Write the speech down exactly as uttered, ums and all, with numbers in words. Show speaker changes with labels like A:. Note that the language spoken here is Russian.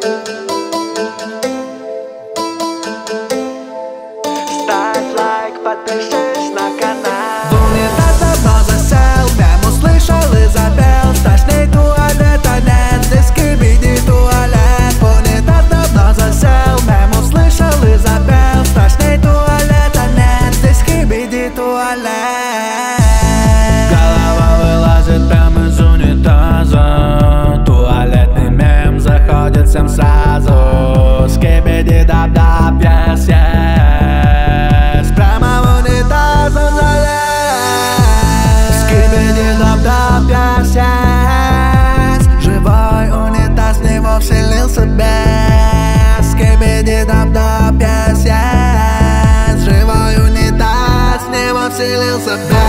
A: Ставь лайк, подпишись на канал.
B: В унитаз давно засел, прям услышал и запел. Страшней туалета нет, здесь Скибиди туалет. В унитаз давно засел, прям услышал и запел. Страшней туалета нет, здесь Скибиди туалет. Голова вылазит прям из унитаза. Туалетный мем заходит всем сразу. Скибиди даб-даб, yes, yes. Прямо в унитаз он залез. Скибиди даб-даб, yes, yes. Живой унитаз, в него вселился без. Скибиди даб-даб, yes, yes. Живой унитаз, в него вселился без.